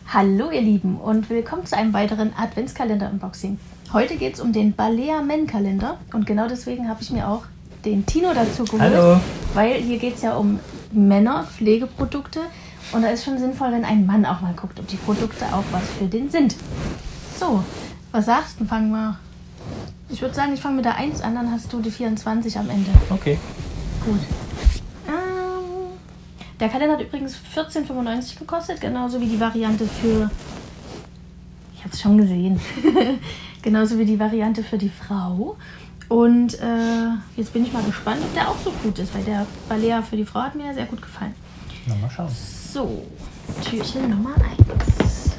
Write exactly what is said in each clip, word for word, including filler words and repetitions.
Hallo ihr Lieben und willkommen zu einem weiteren Adventskalender-Unboxing. Heute geht es um den Balea Men-Kalender und genau deswegen habe ich mir auch den Tino dazu geholt. Hallo. Weil hier geht es ja um Männer-Pflegeprodukte und da ist schon sinnvoll, wenn ein Mann auch mal guckt, ob die Produkte auch was für den sind. So, was sagst du? Fangen wir. Ich würde sagen, ich fange mit der eins an, dann hast du die vierundzwanzig am Ende. Okay. Gut. Der Kalender hat übrigens vierzehn fünfundneunzig gekostet, genauso wie die Variante für, ich habe es schon gesehen, genauso wie die Variante für die Frau. Und äh, jetzt bin ich mal gespannt, ob der auch so gut ist, weil der Balea für die Frau hat mir sehr gut gefallen. Na, mal schauen. So, Türchen Nummer eins.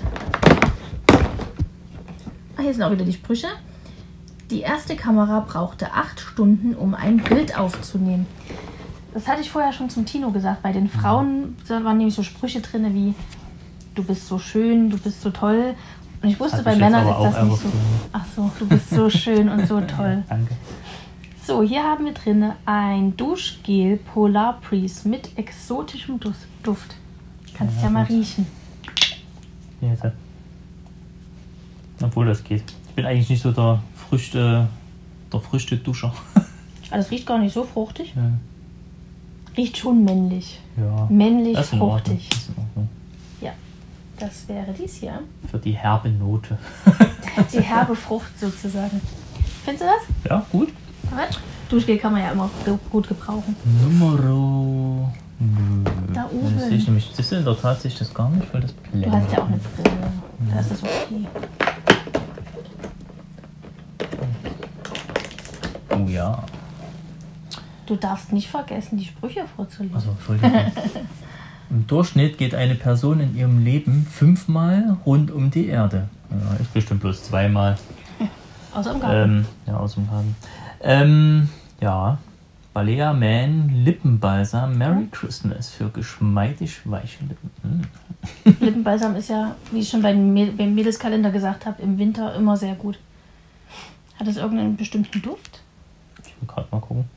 Ach, hier sind auch wieder die Sprüche. Die erste Kamera brauchte acht Stunden, um ein Bild aufzunehmen. Das hatte ich vorher schon zum Tino gesagt. Bei den Frauen da waren nämlich so Sprüche drin wie du bist so schön, du bist so toll. Und ich wusste, Hat bei mich Männern jetzt ist aber das auch nicht so. Ach so, du bist so schön und so toll. Ja, danke. So, hier haben wir drin ein Duschgel Polar Breeze mit exotischem Dus- Duft. Kannst ja, ja mal riechen. Ja, jetzt. Obwohl das geht. Ich bin eigentlich nicht so der Früchte, der Früchte-Duscher. Aber das riecht gar nicht so fruchtig. Ja. Riecht schon männlich. Ja. Männlich, Das ist in Ordnung. fruchtig. Das ist in Ordnung. Ja, das wäre dies hier. Für die herbe Note. Die herbe Frucht sozusagen. Findest du das? Ja, gut. Duschgel kann man ja immer gut gebrauchen. Numero. Da Das oben. sehe ich nämlich. Das ist in der Tat sehe ich das gar nicht, weil das blendet. Du hast ja auch eine Brille. Da ist das okay. Oh ja. Du darfst nicht vergessen, die Sprüche vorzulesen. Also, Entschuldigung. Im Durchschnitt geht eine Person in ihrem Leben fünfmal rund um die Erde. Ja, ist bestimmt bloß zweimal. Außer im Garten. Ähm, ja, aus dem Garten. Ähm, ja, Balea Men Lippenbalsam Merry Christmas für geschmeidig weiche Lippen. Hm. Lippenbalsam ist ja, wie ich schon beim, Mäd- beim Mädelskalender gesagt habe, im Winter immer sehr gut. Hat es irgendeinen bestimmten Duft? Ich will gerade mal gucken.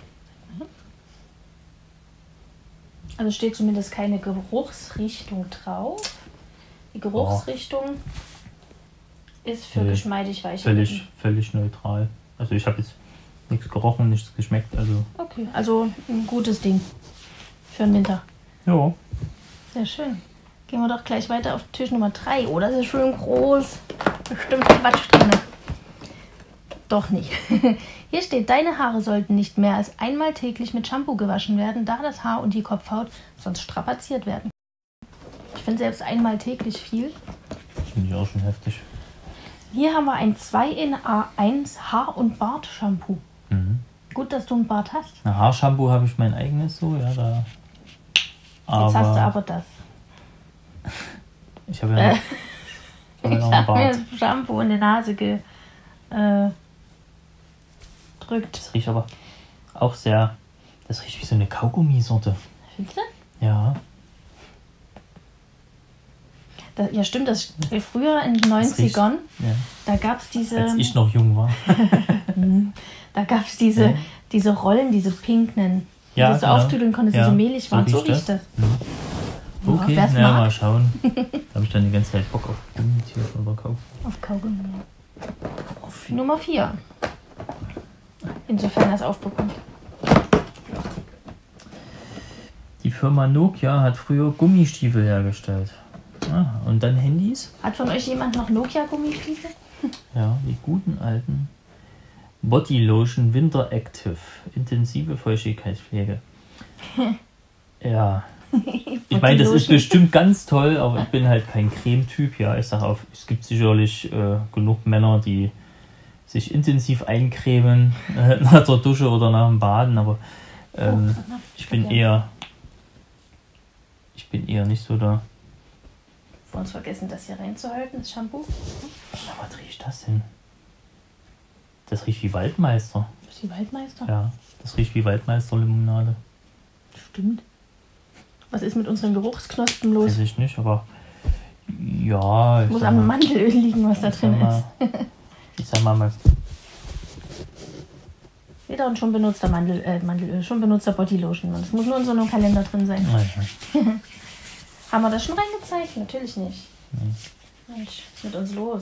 Also steht zumindest keine Geruchsrichtung drauf. Die Geruchsrichtung ist für Nee, geschmeidig weiche Völlig, Lippen. völlig neutral. Also ich habe jetzt nichts gerochen, nichts geschmeckt. Also Okay, also ein gutes Ding für den Winter. ja. Sehr schön. Gehen wir doch gleich weiter auf Tisch Nummer drei. Oh, das ist schön groß. Bestimmt Quatsch drin. Doch nicht. Hier steht, deine Haare sollten nicht mehr als einmal täglich mit Shampoo gewaschen werden, da das Haar und die Kopfhaut sonst strapaziert werden. Ich finde selbst einmal täglich viel. Das finde ich auch schon heftig. Hier haben wir ein zwei in eins Haar- und Bart-Shampoo. Mhm. Gut, dass du einen Bart hast. Na, Haarshampoo habe ich mein eigenes so, ja, da. Aber Jetzt hast du aber das. ich habe ja, Äh, noch- ich habe ja Ich noch einen habe mir Bart. das Shampoo in die Nase gedrückt. Äh, Das riecht aber auch sehr. Das riecht wie so eine Kaugummisorte. Findest du? Ja. Das, ja, stimmt. Das früher in den neunzigern, ja. da gab es diese. Als ich noch jung war. Da gab es diese, Ja. diese Rollen, diese pinken, die Ja, du so genau. auftüdeln konntest, die Ja, so mehlig so waren. So riecht riecht das. das. Ja, Okay, wer's na, mag. mal schauen. Da habe ich dann die ganze Zeit Bock auf Gummitier oder Kaugummi. Auf Kaugummi. Auf Nummer vier. Insofern er es aufbekommt. Die Firma Nokia hat früher Gummistiefel hergestellt. Ah, und dann Handys. Hat von euch jemand noch Nokia-Gummistiefel? Ja, die guten alten. Body Lotion Winter Active. Intensive Feuchtigkeitspflege. Ja. Ich meine, das ist bestimmt ganz toll, aber ich bin halt kein Cremetyp. Ja, ich sage auch, es gibt sicherlich äh, genug Männer, die sich intensiv eincremen äh, nach der Dusche oder nach dem Baden, aber ähm, Oh, ich bin eher ich bin eher nicht so da. Vor uns vergessen, das hier reinzuhalten, das Shampoo. Na, was riecht das denn? Das riecht wie Waldmeister. Das ist die Waldmeister. Ja, das riecht wie Waldmeister-Limonade. Stimmt. Was ist mit unseren Geruchsknospen los? Weiß ich nicht, aber ja. Ich Muss sag am mal, Mandelöl liegen, was da ich sag drin mal, ist. Ich sag mal, mal Wieder ein schon benutzter Mandel, äh, Mandelöl, schon benutzter Bodylotion. Und es muss nur in so einem Kalender drin sein. naja. Haben wir das schon reingezeigt? Natürlich nicht. Nee. Mensch, was ist mit uns los?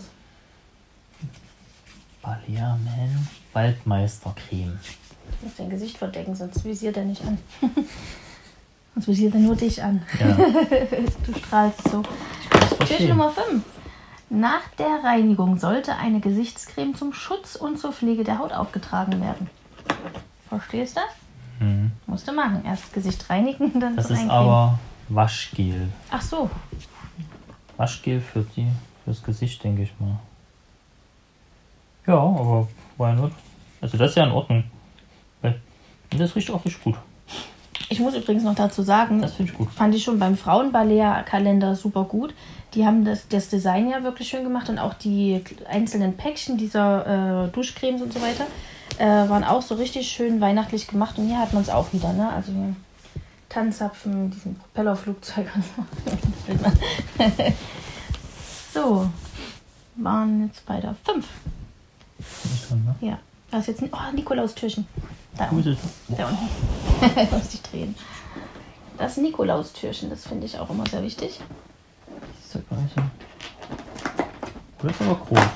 Balea Man Waldmeistercreme. Du musst dein Gesicht verdecken, sonst visiert er nicht an. Sonst visiert er nur dich an. Ja. Du strahlst so. Türchen Nummer fünf. Nach der Reinigung sollte eine Gesichtscreme zum Schutz und zur Pflege der Haut aufgetragen werden. Verstehst du? Mhm. Musst du machen. Erst Gesicht reinigen, dann Das zum ist Eincremen. aber Waschgel. Ach so. Waschgel für die, fürs Gesicht, denke ich mal. Ja, aber why not? Also das ist ja in Ordnung. Weil das riecht auch richtig gut. Ich muss übrigens noch dazu sagen, Das finde ich gut. fand ich schon beim Frauenbalea-Kalender super gut. Die haben das, das Design ja wirklich schön gemacht und auch die einzelnen Päckchen dieser äh, Duschcremes und so weiter äh, waren auch so richtig schön weihnachtlich gemacht. Und hier hat man es auch wieder, ne? Also hier Tannenzapfen, diesen Propellerflugzeug und so. So, waren jetzt bei der fünf. Ist dran, ne? Ja, da ist jetzt ein oh, Nikolaustürchen. Da Wo ist unten. es? Da unten. Muss ich drehen. Das Nikolaustürchen, das finde ich auch immer sehr wichtig. Das ist ja gar nicht so. Das ist aber groß.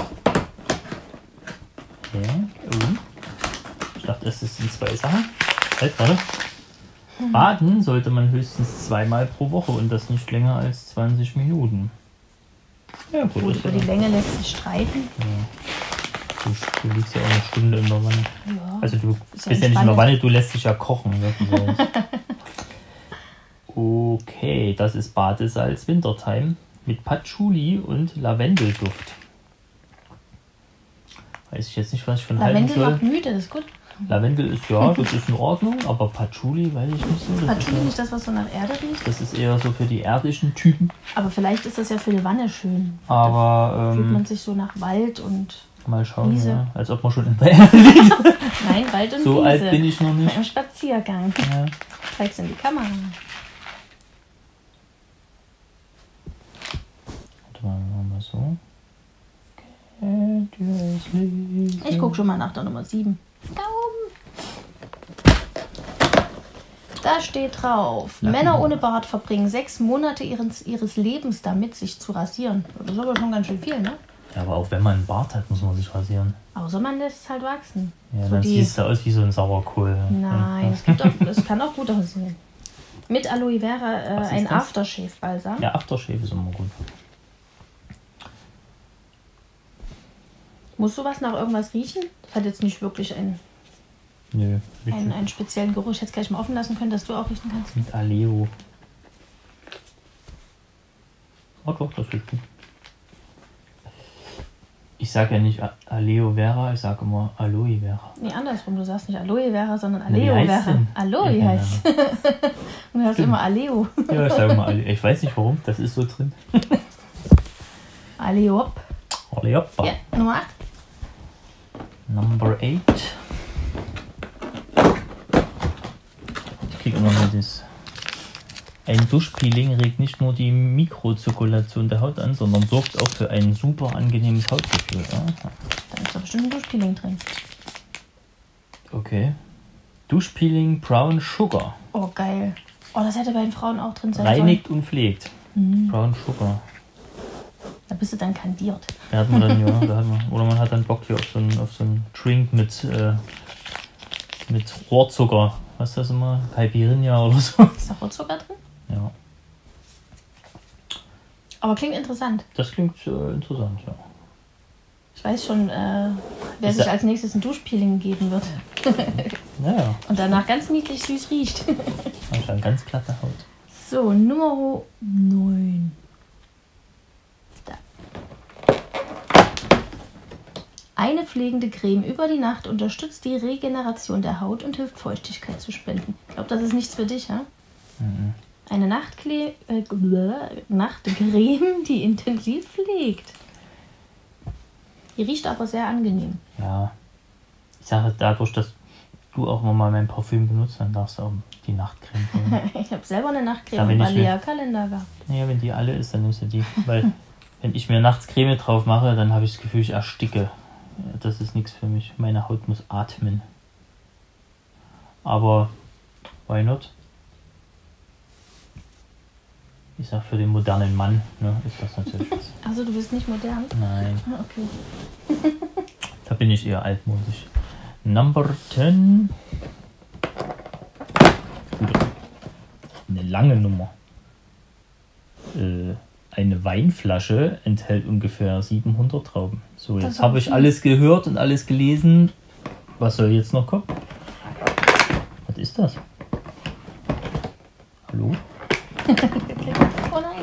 Okay. Oh. Ich dachte, das sind zwei Sachen. Halt, warte. Baden sollte man höchstens zweimal pro Woche und das nicht länger als zwanzig Minuten. Ja, gut. Gut, ist über ja, die Länge lässt sich streiten. ja. Du, du liegst ja auch eine Stunde in der Wanne. Ja. Also du Ist ja bist ja nicht in der entspannend. Wanne, du lässt dich ja kochen. Ne? Okay, das ist Badesalz Wintertime mit Patchouli und Lavendelduft. Weiß ich jetzt nicht, was ich von halten Lavendel soll. macht müde, das ist gut. Lavendel ist ja, das ist in Ordnung, aber Patchouli weiß ich nicht so. Das, Patchouli ist, nicht das, was so nach Erde riecht. das ist eher so für die erdischen Typen. Aber vielleicht ist das ja für die Wanne schön. Aber Fühlt ähm, man sich so nach Wald und mal schauen, Wiese. ja, als ob man schon in der Erde liegt. nein, Wald und So Wiese. alt bin ich noch nicht. Beim Spaziergang. Ja. Zeig's in die Kamera. Warte mal, machen wir mal so. Kennt ihr es lesen? Ich gucke schon mal nach der Nummer sieben. Da oben. Da steht drauf. Ja. Männer ohne Bart verbringen sechs Monate ihres, ihres Lebens damit, sich zu rasieren. Das ist aber schon ganz schön viel, ne? Ja, aber auch wenn man einen Bart hat, muss man sich rasieren. Außer man lässt es halt wachsen. Ja, So dann die- siehst du aus wie so ein Sauerkohl. Nein, es, gibt auch, es kann auch gut aussehen. Mit Aloe Vera äh, Was ist ein das? Aftershave-Balsam. Ja, Aftershave ist immer gut. Muss sowas nach irgendwas riechen? Das hat jetzt nicht wirklich einen, Nö, einen, einen speziellen Geruch. Ich hätte es gleich mal offen lassen können, dass du auch riechen kannst. mit Aleo. Oh doch, das riecht gut. Ich sage ja nicht A- Aleo Vera, ich sage immer Aloe Vera. Nee, andersrum. Du sagst nicht Aloe Vera, sondern Na, wie Aleo heißt Vera. denn? Aloe Ja, heißt. Und du hast Stimmt. immer Aleo. Ja, ich sage immer Aleo. Ich weiß nicht warum, das ist so drin. Aleo. Aleoppa. Ja, Nummer acht. Number eight. Ich kriege immer mal das. Ein Duschpeeling regt nicht nur die Mikrozirkulation der Haut an, sondern sorgt auch für ein super angenehmes Hautgefühl. Ja? Da ist doch bestimmt ein Duschpeeling drin. Okay. Duschpeeling Brown Sugar. Oh, geil. Oh, das hätte bei den Frauen auch drin sein Reinigt und pflegt. sollen. Mhm. Brown Sugar. Da bist du dann kandiert. Da hat man dann, ja, da hat man, oder man hat dann Bock hier auf so einen, auf so einen Drink mit, äh, mit Rohrzucker. Was ist das immer? Caipirinha oder so. Ist da Rohrzucker drin? Ja, Aber klingt interessant. das klingt äh, interessant, ja. Ich weiß schon, äh, wer Ist sich da- als nächstes ein Duschpeeling geben wird. Naja, Und danach ganz niedlich süß riecht. man hat eine ganz glatte Haut. So, Nummer neun. Da. Eine pflegende Creme über die Nacht unterstützt die Regeneration der Haut und hilft Feuchtigkeit zu spenden. Ich glaube, das ist nichts für dich, ja? Mhm. Eine Nachtkle äh, Nachtcreme, die intensiv pflegt. Die riecht aber sehr angenehm. Ja, ich sage dadurch, dass du auch immer mal mein Parfüm benutzt, dann darfst du auch die Nachtcreme nehmen. Ich habe selber eine Ja, Nachtcreme wenn im ich will. Balea-Kalender gehabt. Naja, wenn die alle ist, dann nimmst du die. Weil, wenn ich mir nachts Creme drauf mache, dann habe ich das Gefühl, ich ersticke. Ja, das ist nichts für mich. Meine Haut muss atmen. Aber, why not? Ich sag, für den modernen Mann, ne, ist das natürlich was. Also du bist nicht modern? Nein. Ah, okay. Da bin ich eher altmodisch. Number zehn. Gut. Eine lange Nummer. Äh, eine Weinflasche enthält ungefähr siebenhundert Trauben. So, Das jetzt ist habe ich viel. alles gehört und alles gelesen. Was soll jetzt noch kommen? Was ist das? Hallo? Oh nein.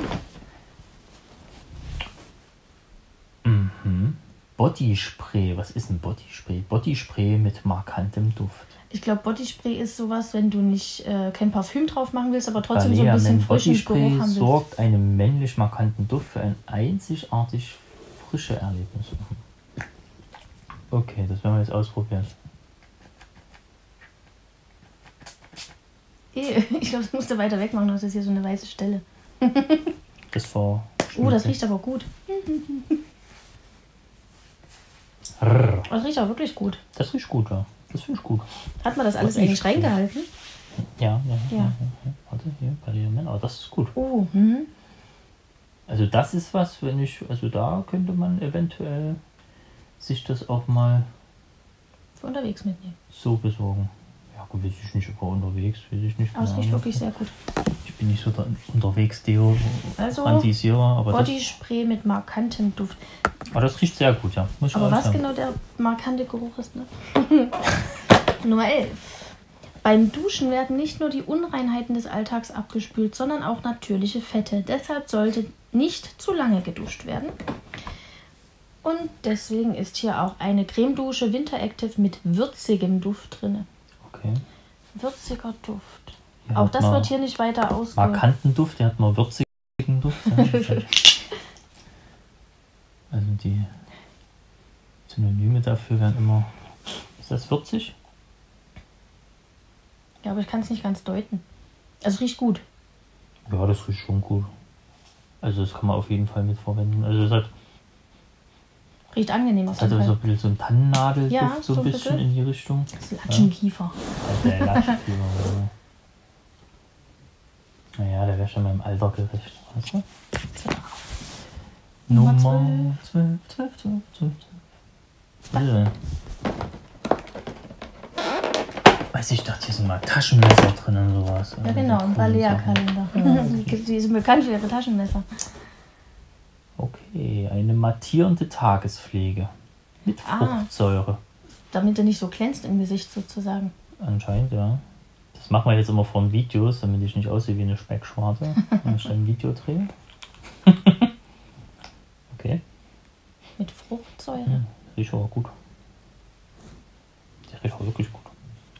Mhm. Bodyspray. Was ist ein Bodyspray? Bodyspray mit markantem Duft. Ich glaube, Bodyspray ist sowas, wenn du nicht äh, kein Parfüm drauf machen willst, aber trotzdem so ein Balea bisschen nennt frischen Bodyspray Geruch haben willst. sorgt einem männlich markanten Duft für ein einzigartig frische Erlebnis. Okay, das werden wir jetzt ausprobieren. Eh, Ich glaube, das musst du weiter weg machen, das ist hier so eine weiße Stelle. Das war. Oh, das riecht aber gut. Rrr. Das riecht auch wirklich gut. Das riecht gut, ja. Das finde ich gut. Hat man das alles Bodyspray. eigentlich reingehalten? Ja, ja, ja. Ja. ja, ja. Warte, hier, Balea Men, aber das ist gut. Oh, hm. Also das ist was, wenn ich, also da könnte man eventuell sich das auch mal Für unterwegs mitnehmen. so besorgen. Ja, gut, weiß ich nicht, aber unterwegs, weiß ich nicht. Aber es keine riecht Ahnung. wirklich sehr gut. Ich bin nicht so der unterwegs Deo Also, Antisierer, aber das, Bodyspray mit markantem Duft. aber das riecht sehr gut, ja. Muss ich Aber auch was sagen. genau der markante Geruch ist, ne? Nummer elf. Beim Duschen werden nicht nur die Unreinheiten des Alltags abgespült, sondern auch natürliche Fette. Deshalb sollte nicht zu lange geduscht werden. Und deswegen ist hier auch eine Cremedusche Winter Active mit würzigem Duft drin. Okay. Würziger Duft. Hier Auch hat das man wird hier nicht weiter ausge... markanten Duft, der hat mal würzigen Duft. Ja. Also die Synonyme dafür werden immer. Ist das würzig? Ja, aber ich kann es nicht ganz deuten. Also riecht gut. Ja, das riecht schon gut. Also das kann man auf jeden Fall mitverwenden. Also es hat, Riecht angenehm auf es hat jeden so Fall. ein bisschen so einen Tannennadelduft, Ja, so so ein ein bisschen bisschen. in die Richtung. Das ist Latschenkiefer. Also der Latschenfieber, ja. Naja, der wäre schon meinem Alter gerecht. Weißt du? Nummer Nummer zwölf, zwölf, zwölf, zwölf. Was ist denn? Weiß ich, dachte, hier sind mal Taschenmesser drin und sowas. Ja genau, im Balea-Kalender. Ja. Die, die sind bekannt für ihre Taschenmesser. Okay, eine mattierende Tagespflege. Mit Ah. Fruchtsäure. Damit er nicht so glänzt im Gesicht sozusagen. Anscheinend, ja. Das machen wir jetzt immer vor den Videos, damit ich nicht aussehe wie eine Speckschwarte, wenn ich ein Video drehe. Okay. Mit Fruchtsäure. Ja, riecht aber gut. Der riecht auch wirklich gut.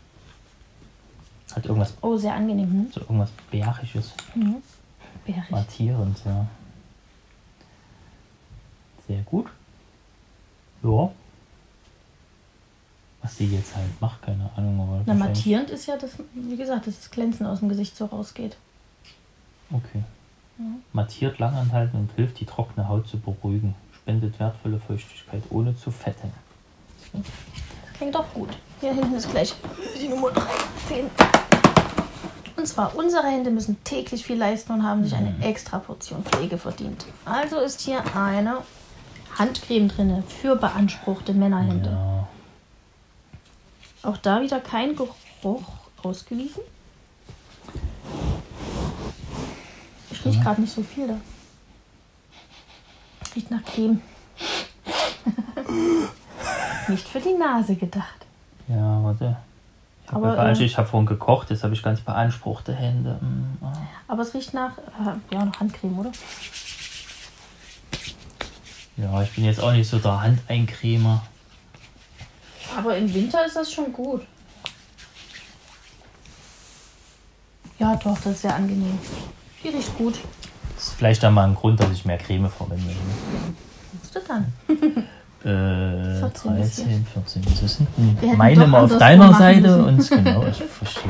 Hat irgendwas, Oh, sehr angenehm. Hm? so irgendwas Bäriges, Mhm. Bärig. mattierend, ja. Sehr gut. Ja. Was sie jetzt halt macht, keine Ahnung. Aber Na, wahrscheinlich- mattierend ist ja, das, wie gesagt, dass das Glänzen aus dem Gesicht so rausgeht. Okay. Mhm. Mattiert langanhalten und hilft, die trockene Haut zu beruhigen. Spendet wertvolle Feuchtigkeit, ohne zu fetten. Das klingt doch gut. Hier hinten ist gleich die Nummer dreizehn. Und zwar, unsere Hände müssen täglich viel leisten und haben sich eine extra Portion Pflege verdient. Also ist hier eine Handcreme drin für beanspruchte Männerhände. Ja. Auch da wieder kein Geruch ausgewiesen. Ich rieche Ja. gerade nicht so viel da. Riecht nach Creme. Nicht für die Nase gedacht. Ja, warte. Ich habe Aber, ja, äh, ich hab vorhin gekocht, jetzt habe ich ganz beanspruchte Hände. Mm, ah. Aber es riecht nach, äh, ja, nach Handcreme, oder? Ja, ich bin jetzt auch nicht so der Handeincremer. Aber im Winter ist das schon gut. Ja, doch, das ist sehr angenehm. Die riecht gut. Das ist vielleicht dann mal ein Grund, dass ich mehr Creme verwende. Was du dann? Äh, vierzehn bis dreizehn, vierzehn. Wieso sind denn Wir hätten meine doch mal auf andersrum deiner machen Seite? müssen. Und genau, ich verstehe.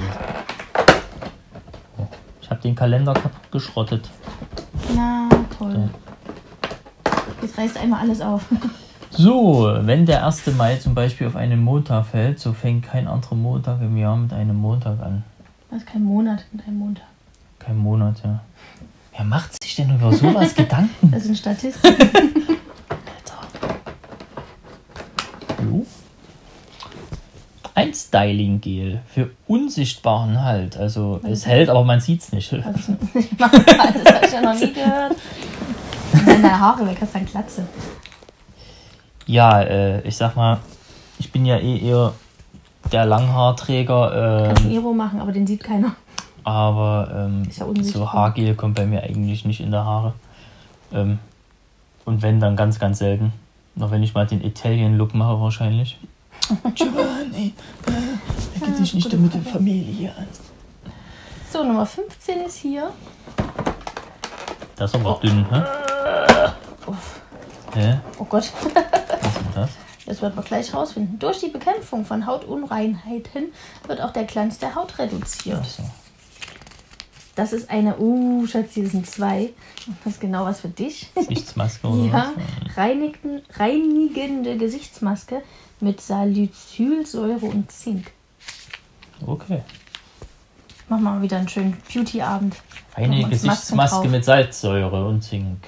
Ich habe den Kalender kaputt geschrottet. Na, toll. Jetzt reißt einmal alles auf. So, wenn der erste Mai zum Beispiel auf einen Montag fällt, so fängt kein anderer Montag im Jahr mit einem Montag an. Das ist kein Monat mit einem Montag. Kein Monat, ja. Wer macht sich denn über sowas Gedanken? Das sind Statistiken. Alter. Jo. Ein Styling-Gel für unsichtbaren Halt. Also es hält, aber man sieht es nicht. Also, ich mach das habe ich ja noch nie gehört. Und deine Haare weg, hast du eine Glatze. Ja, äh, ich sag mal, ich bin ja eh eher der Langhaarträger. Kannst einen Ähm, Iro machen, aber den sieht keiner. aber ähm, Ist ja unsichtbar. so Haargel kommt bei mir eigentlich nicht in der Haare. Ähm, und wenn, dann ganz, ganz selten. Noch wenn ich mal den Italian-Look mache wahrscheinlich. Giovanni, äh, leg dich nicht mit der Familie an. So, Nummer fünfzehn ist hier. Das ist aber dünn, hä? Uff. Hä? Oh Gott. Was ist denn das? Das wird man gleich rausfinden. Durch die Bekämpfung von Hautunreinheiten wird auch der Glanz der Haut reduziert. Ach so. Das ist eine, uh, Schatzi, das sind zwei. Das ist genau was für dich. Gesichtsmaske oder Ja, was? reinigten, reinigende Gesichtsmaske mit Salicylsäure und Zink. Okay. Machen wir mal wieder einen schönen Beauty-Abend. Eine Machen wir uns Masken Gesichtsmaske drauf. mit Salzsäure und Zink.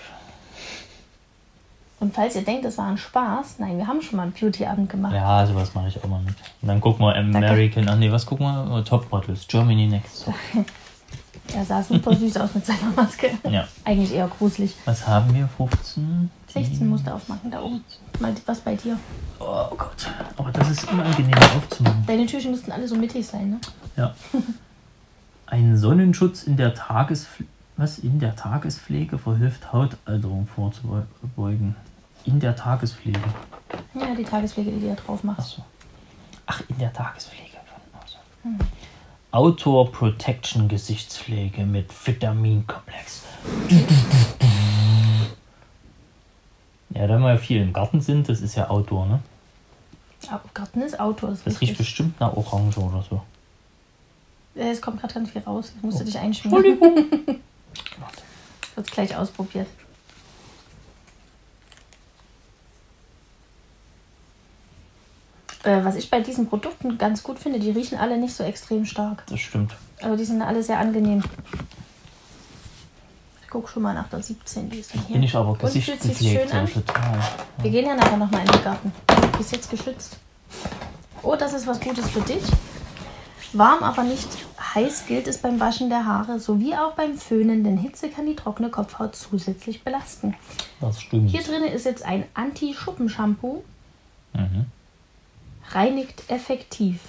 Und falls ihr denkt, das war ein Spaß, nein, wir haben schon mal einen Beauty-Abend gemacht. Ja, sowas mache ich auch mal mit. Und dann gucken wir American, ach nee, was gucken wir? Oh, Top Models, Germany Next. So. Er sah super süß aus mit seiner Maske. Ja. Eigentlich eher gruselig. Was haben wir? fünfzehn? sechzehn musst du aufmachen, da oben. Mal was bei dir. Oh Gott, aber das ist unangenehm aufzumachen. Deine Türchen müssten alle so mittig sein, ne? Ja. Ein Sonnenschutz in der Tagespflege, was in der Tagespflege verhilft Hautalterung vorzubeugen. In der Tagespflege. Ja, die Tagespflege, die du da drauf Ach machst. so. Ach, in der Tagespflege. Also. Hm. Outdoor Protection Gesichtspflege mit Vitaminkomplex. Ja, da wir ja viel im Garten sind, das ist ja Outdoor, ne? Ja, Garten ist Outdoor, ist Das riecht richtig. bestimmt nach Orange oder so. Äh, Es kommt gerade ganz viel raus. Ich musste Oh. dich einschmieren. Entschuldigung. Wird gleich ausprobiert. Äh, was ich bei diesen Produkten ganz gut finde, die riechen alle nicht so extrem stark. Das stimmt. Aber die sind alle sehr angenehm. Ich gucke schon mal nach der siebzehn, die ist denn hier. Bin ich aber Und fühlt sich's gesichtsgepflegt, schön an? so total. Wir gehen ja nachher nochmal in den Garten. Du bist jetzt geschützt. Oh, das ist was Gutes für dich. Warm, aber nicht heiß gilt es beim Waschen der Haare sowie auch beim Föhnen, denn Hitze kann die trockene Kopfhaut zusätzlich belasten. Das stimmt. Hier drin ist jetzt ein Anti-Schuppen-Shampoo. Mhm. Reinigt effektiv.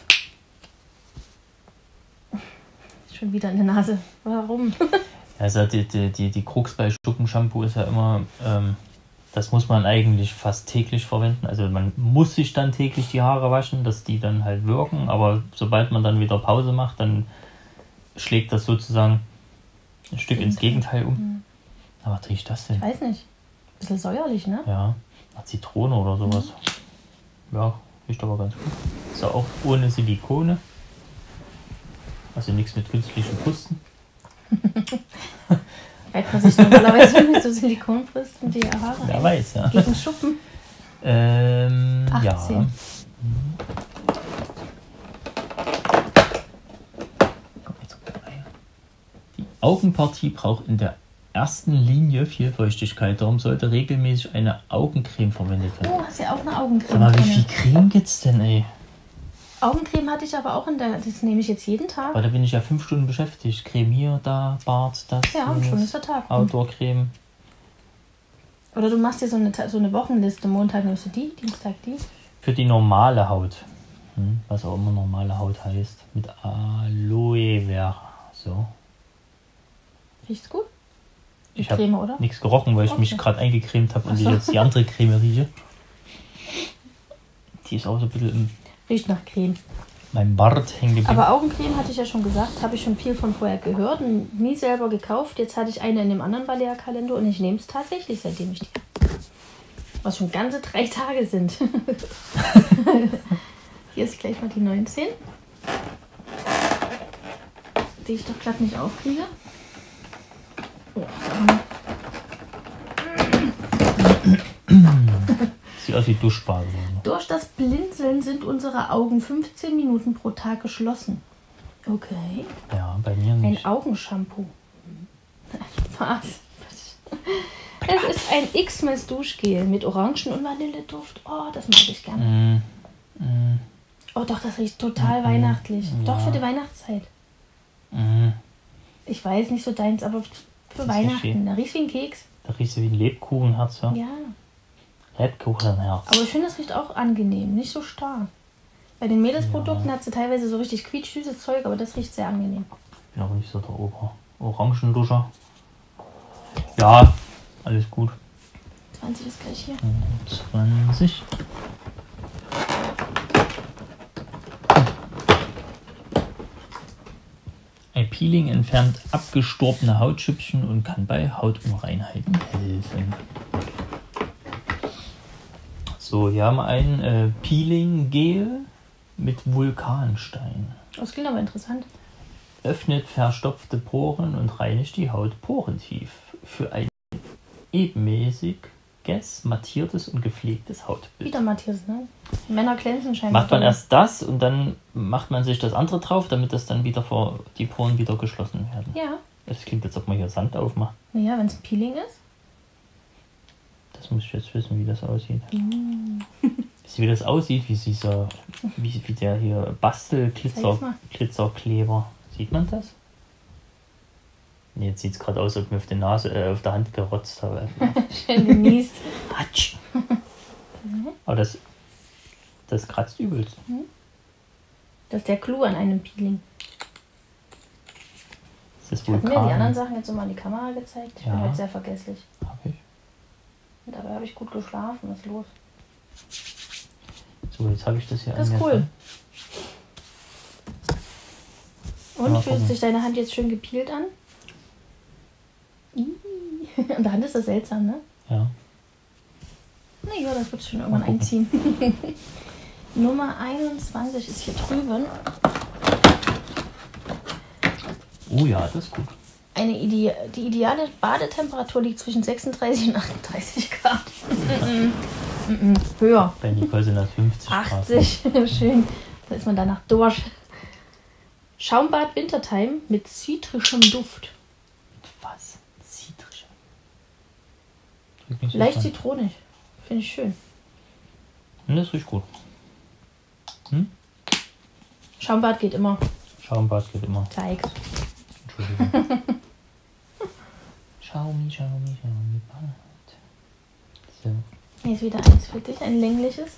Schon wieder in der Nase. Warum? Also die, die, die, die Krux bei Schuppenshampoo ist ja immer, ähm, das muss man eigentlich fast täglich verwenden. Also man muss sich dann täglich die Haare waschen, dass die dann halt wirken. Aber sobald man dann wieder Pause macht, dann schlägt das sozusagen ein Stück ins Gegenteil um. Mhm. Aber was riecht das denn? Ich weiß nicht. Bisschen säuerlich, ne? Ja, nach Zitrone oder sowas. Mhm. Ja, riecht aber ganz gut. Ist ja auch ohne Silikone. Also nichts mit künstlichen Pusten. Reibt man sich normalerweise mit so Silikonbrüsten die Haare Wer ein? weiß, ja. Gegen Schuppen. Ähm, ja. achtzehn. Die Augenpartie braucht in der ersten Linie viel Feuchtigkeit. Darum sollte regelmäßig eine Augencreme verwendet werden. Oh, hast ja auch eine Augencreme. Sag mal, wie drin. viel Creme gibt's denn, ey? Augencreme hatte ich aber auch in der. Das nehme ich jetzt jeden Tag. Weil da bin ich ja fünf Stunden beschäftigt. Creme hier, da, Bart, das. Ja, und schon ist der Tag. Outdoor-Creme. Oder du machst dir so eine, Ta- so eine Wochenliste. Montag nimmst du die, Dienstag die. Für die normale Haut. Hm, was auch immer normale Haut heißt. Mit Aloe Vera. So. Riecht's gut? Die Ich habe Creme, oder? nichts gerochen, weil ich Okay. mich gerade eingecremt habe und Ach ich so. jetzt die andere Creme rieche. Die ist auch so ein bisschen in Riecht nach Creme. meinem Bart hängen geblieben. Aber Augencreme hatte ich ja schon gesagt, habe ich schon viel von vorher gehört und nie selber gekauft. Jetzt hatte ich eine in dem anderen Balea-Kalender und ich nehme es tatsächlich, seitdem ich die habe. Was schon ganze drei Tage sind. Hier ist gleich mal die neunzehn. Die ich doch glatt nicht aufkriege. Oh, Sieht aus wie Duschbade. durch das Blinzeln sind unsere Augen fünfzehn Minuten pro Tag geschlossen. Okay. Ja, bei mir Ein nicht. Augenshampoo. Was? Es ist ein X-Mess Duschgel mit Orangen- und Vanilleduft. Oh, das mag ich gerne. Mm. Mm. Oh doch, das riecht total mm. weihnachtlich. Ja. Doch, für die Weihnachtszeit. Mm. Ich weiß, nicht so deins, aber für Weihnachten. Da riecht wie ein Keks. Da riecht wie ein Lebkuchenherz, ja? Ja. Lebkuchenherz. Aber ich finde, das riecht auch angenehm, nicht so stark. Bei den Mädelsprodukten ja. hat sie teilweise so richtig quietschsüßes Zeug, aber das riecht sehr angenehm. Ich bin aber nicht so der Ober Orangenduscher. Ja, alles gut. zwanzig ist gleich hier. zwanzig. Ein Peeling entfernt abgestorbene Hautschüppchen und kann bei Hautunreinheiten helfen. So, hier haben wir ein äh, Peeling-Gel mit Vulkanstein. Das klingt aber interessant. Öffnet verstopfte Poren und reinigt die Haut porentief. Für ein ebenmäßiges, mattiertes und gepflegtes Hautbild. Wieder mattiertes, ne? Männer glänzen scheinbar. Macht man erst das und dann macht man sich das andere drauf, damit das dann wieder vor die Poren wieder geschlossen werden. Ja. Das klingt, als ob man hier Sand aufmacht. Naja, wenn es ein Peeling ist. Das muss ich jetzt wissen, wie das aussieht. Mm. Wie das aussieht, wie dieser, wie, wie der hier Bastel-Glitzerkleber. Sieht man das? Nee, jetzt sieht es gerade aus, als ob ich mir auf, die Nase, äh, auf der Hand gerotzt habe. Schön genießt. Aber das, das kratzt übelst. Das ist der Clou an einem Peeling. Das ist Hat mir die anderen Sachen jetzt immer in die Kamera gezeigt. Ich ja. bin halt sehr vergesslich. Hab ich. Und dabei habe ich gut geschlafen. Was ist los? So, jetzt habe ich das hier. Das ist cool. Und ja, fühlt sich deine Hand jetzt schön gepielt an? Und der Hand ist das seltsam, ne? Ja. Na ja, das wird schon irgendwann einziehen. Nummer einundzwanzig ist hier drüben. Oh ja, das ist gut. Eine Ide die ideale Badetemperatur liegt zwischen sechsunddreißig und achtunddreißig Grad. Höher. Bei Nicole sind das fünfzig Grad. achtzig. Schön. Da ist man danach durch. Schaumbad Wintertime mit zitrischem Duft. Mit was? Zitrisch? Leicht so zitronig. Finde ich schön. Und das riecht gut. Hm? Schaumbad geht immer. Schaumbad geht immer. Zeig. Entschuldigung. Schaumi, Schaumi, Schaumi, Bad. So. Hier ist wieder eins für dich, ein längliches.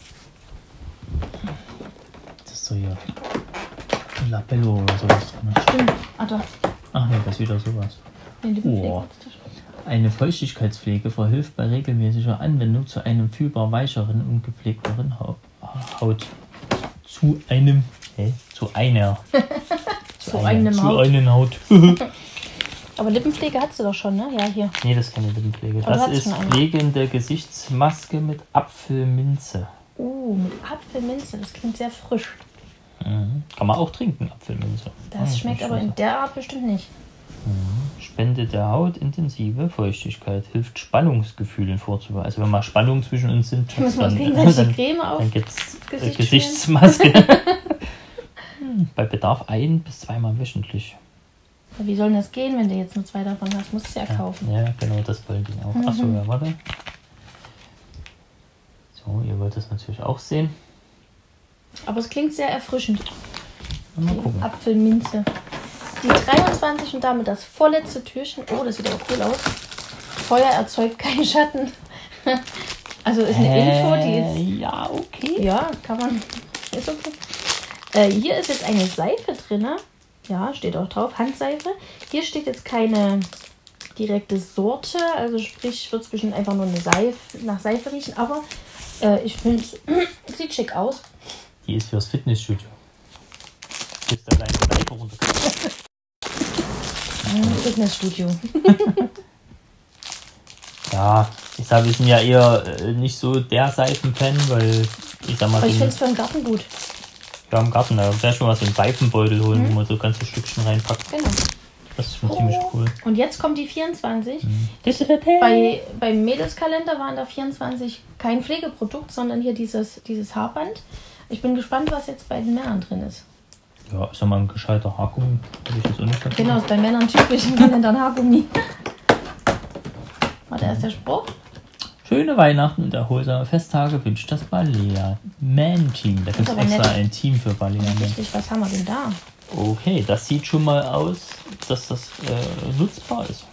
Das ist so hier Labello oder sowas drin. Stimmt. Ah, doch. Ach nee, das ist wieder sowas. Nee, oh. Eine Feuchtigkeitspflege verhilft bei regelmäßiger Anwendung zu einem fühlbar weicheren und gepflegteren Haut. Zu einem, hä? Zu einer. zu, zu einem Zu Haut. einer Haut. Aber Lippenpflege hast du doch schon, ne? Ja, hier. Nee, das ist keine Lippenpflege. Oder das ist pflegende Gesichtsmaske mit Apfelminze. Uh, mit Apfelminze. Das klingt sehr frisch. Mhm. Kann man auch trinken, Apfelminze. Das ja, schmeckt aber in der Art bestimmt nicht. Mhm. Spendet der Haut intensive Feuchtigkeit, hilft Spannungsgefühlen vorzubeugen. Also wenn mal Spannungen zwischen uns sind, dann, dann, dann, Creme auf dann gibt es Gesicht Gesichtsmaske. hm, bei Bedarf ein- bis zweimal wöchentlich. Ja, wie soll denn das gehen, wenn du jetzt nur zwei davon hast? Musst du ja kaufen. Ja, ja, genau, das wollen die auch. Mhm. Achso, ja, warte. So, ihr wollt das natürlich auch sehen. Aber es klingt sehr erfrischend. Mal gucken. Apfelminze. Die dreiundzwanzig und damit das vorletzte Türchen. Oh, das sieht aber cool aus. Feuer erzeugt keinen Schatten. Also ist eine äh, Info, die ist... Ja, okay. Ja, kann man... Ist okay. Äh, hier ist jetzt eine Seife drin. Ja, steht auch drauf. Handseife. Hier steht jetzt keine direkte Sorte. Also sprich, wird es bestimmt einfach nur eine Seife, nach Seife riechen. Aber äh, ich finde es sieht schick aus. Die ist fürs Fitnessstudio. Ist da deine Seife runtergekommen? Fitnessstudio. Ja, ich sage, wir sind ja eher äh, nicht so der Seifenfan, weil ich sag mal... Aber ich finde es für den Garten gut. Ja, im Garten, da wäre schon mal so einen Seifenbeutel holen, mhm. wo man so ganze Stückchen reinpackt. Genau. Das ist schon oh. ziemlich cool. Und jetzt kommt die vierundzwanzig. Mhm. Bei, beim Mädelskalender waren da vierundzwanzig kein Pflegeprodukt, sondern hier dieses, dieses Haarband. Ich bin gespannt, was jetzt bei den Männern drin ist. Ja, ist ja mal ein gescheiter Haargummi. Habe ich das auch nicht Genau, ist bei Männern typisch, in Kalendern Haargummi. Warte, erst der Spruch. Schöne Weihnachten und erholsame Festtage wünscht das Balea Man-Team. Da gibt es extra nett. Ein Team für Balea Man. Richtig, was haben wir denn da? Okay, das sieht schon mal aus, dass das äh, nutzbar ist.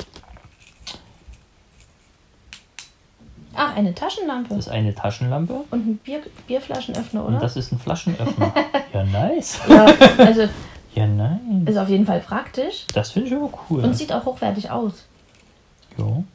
Ach, eine Taschenlampe. Das ist eine Taschenlampe. Und ein Bier, Bierflaschenöffner, oder? Und das ist ein Flaschenöffner. Ja, nice. Ja, also ja, nice. Ist auf jeden Fall praktisch. Das finde ich aber cool. Und sieht auch hochwertig aus. Jo.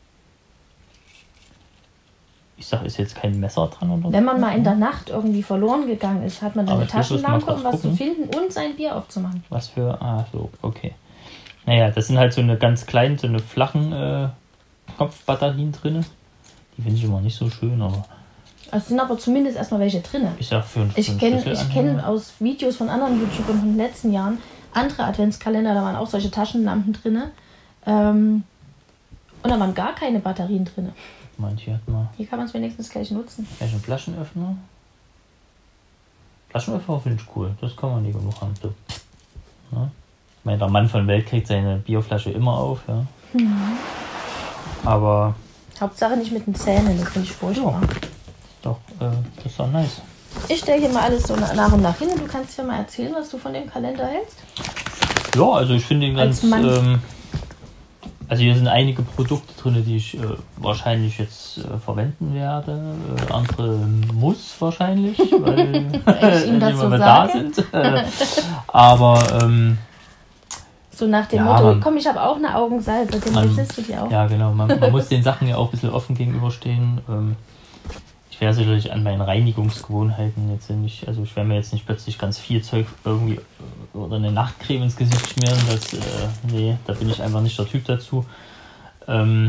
Ich sag, ist jetzt kein Messer dran oder so? Wenn man mal in der Nacht irgendwie verloren gegangen ist, hat man dann Aber eine ich muss mal Taschenlampe, kurz um was gucken. zu finden und sein Bier aufzumachen. Was für. Ah, so, okay. Naja, das sind halt so eine ganz kleinen, so eine flachen äh, Kopfbatterien drin. Die finde ich immer nicht so schön, aber. Es sind aber zumindest erstmal welche drin. Ich sag für einen Ich kenne ich kenn aus Videos von anderen YouTubern von den letzten Jahren andere Adventskalender, da waren auch solche Taschenlampen drin. Ähm, und da waren gar keine Batterien drin. Manche hat mal. Hier kann man es wenigstens gleich nutzen. Vielleicht ein Flaschenöffner. Flaschenöffner finde ich cool. Das kann man nicht genug haben. So. Ja. Ich meine, der Mann von Welt kriegt seine Bierflasche immer auf. Ja. Mhm. Aber. Hauptsache nicht mit den Zähnen, das finde ich furchtbar. Ja. Doch, äh, das ist doch nice. Ich stelle hier mal alles so nach und nach hin und du kannst ja mal erzählen, was du von dem Kalender hältst. Ja, also ich finde ihn ganz. Ähm, also hier sind einige Produkte drin, die ich äh, wahrscheinlich jetzt äh, verwenden werde. Äh, andere muss wahrscheinlich, weil ich ihm das so wir sage. da sind. Aber ähm, so nach dem ja, Motto, man, komm, ich habe auch eine Augensalbe, den besitzt du dir auch. Ja, genau. Man, man muss den Sachen ja auch ein bisschen offen gegenüberstehen. Ähm, ich werde sicherlich an meinen Reinigungsgewohnheiten jetzt nicht, also ich werde mir jetzt nicht plötzlich ganz viel Zeug irgendwie oder eine Nachtcreme ins Gesicht schmieren. Das, äh, nee, da bin ich einfach nicht der Typ dazu. Ähm,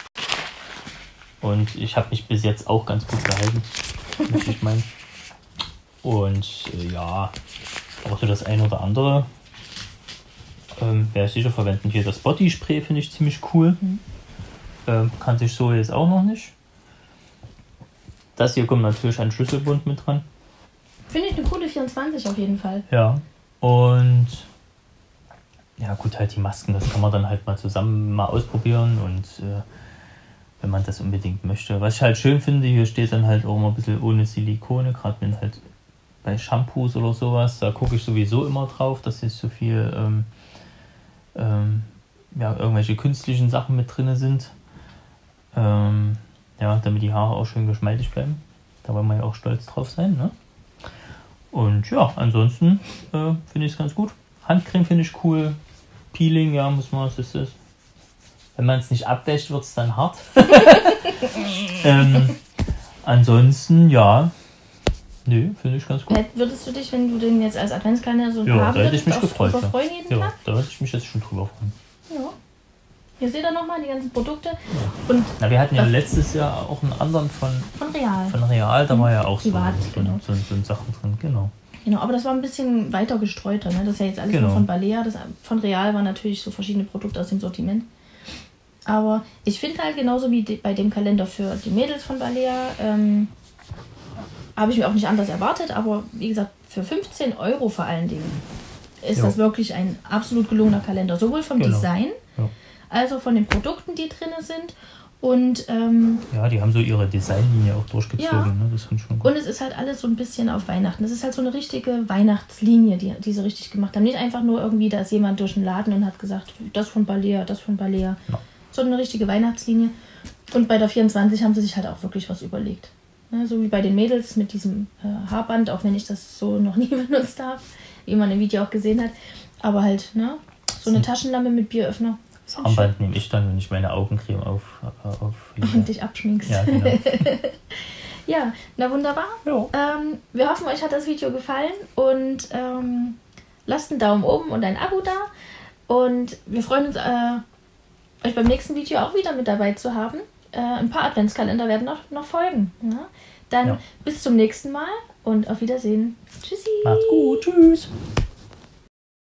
und ich habe mich bis jetzt auch ganz gut gehalten, möchte ich meinen. Und äh, ja, auch so das eine oder andere ähm, werde ich sicher verwenden. Hier das Bodyspray finde ich ziemlich cool. Mhm. Ähm, kannte ich so jetzt auch noch nicht. Das hier kommt natürlich ein Schlüsselbund mit dran. Finde ich eine coole vierundzwanzig auf jeden Fall. Ja. Und ja gut, halt die Masken, das kann man dann halt mal zusammen mal ausprobieren und äh, wenn man das unbedingt möchte. Was ich halt schön finde, hier steht dann halt auch mal ein bisschen ohne Silikone, gerade wenn halt bei Shampoos oder sowas, da gucke ich sowieso immer drauf, dass nicht so viel ähm, ähm, ja, irgendwelche künstlichen Sachen mit drin sind. Ähm, ja, damit die Haare auch schön geschmeidig bleiben. Da wollen wir ja auch stolz drauf sein, ne? Und ja, ansonsten äh, finde ich es ganz gut. Handcreme finde ich cool. Peeling, ja, muss man, was ist das? Wenn man es nicht abwäscht, wird es dann hart. ähm, ansonsten, ja. Nö, finde ich ganz gut. Würdest du dich, wenn du den jetzt als Adventskalender so ja, haben da hätte ich mich auf, gefreut. Ja. Freuen jeden ja, Tag? da hätte ich mich jetzt schon drüber freuen. Ja. Hier seht ihr nochmal die ganzen Produkte. Und na, wir hatten ja letztes Jahr auch einen anderen von, von Real. Von Real, da war ja auch Privat, so, genau. so, so, so Sachen drin, genau. Genau, aber das war ein bisschen weiter gestreuter. Ne? Das ist ja jetzt alles genau. nur von Balea. Das von Real waren natürlich so verschiedene Produkte aus dem Sortiment. Aber ich finde halt genauso wie die, bei dem Kalender für die Mädels von Balea, ähm, habe ich mir auch nicht anders erwartet. Aber wie gesagt, für fünfzehn Euro vor allen Dingen ist jo. das wirklich ein absolut gelungener Kalender. Sowohl vom genau. Design, jo. als auch von den Produkten, die drin sind. Und, ähm, ja, die haben so ihre Designlinie auch durchgezogen. Ja. Ne? Das finde ich schon gut. Und es ist halt alles so ein bisschen auf Weihnachten. Das ist halt so eine richtige Weihnachtslinie, die, die sie richtig gemacht haben. Nicht einfach nur irgendwie, da ist jemand durch den Laden und hat gesagt, das von Balea, das von Balea. Ja. Sondern eine richtige Weihnachtslinie. Und bei der vierundzwanzig haben sie sich halt auch wirklich was überlegt. Ja, so wie bei den Mädels mit diesem äh, Haarband, auch wenn ich das so noch nie benutzt habe, wie man im Video auch gesehen hat. Aber halt, ne, so eine Taschenlampe mit Bieröffner. Das Armband nehme ich dann, wenn ich meine Augencreme auf, auf und dich abschminkst. Ja, genau. Ja, na wunderbar. Ähm, wir hoffen, euch hat das Video gefallen und ähm, lasst einen Daumen oben und ein Abo da. Und wir freuen uns, äh, euch beim nächsten Video auch wieder mit dabei zu haben. Äh, ein paar Adventskalender werden noch, noch folgen. Ne? Dann ja. bis zum nächsten Mal und auf Wiedersehen. Tschüssi. Macht's gut. Tschüss.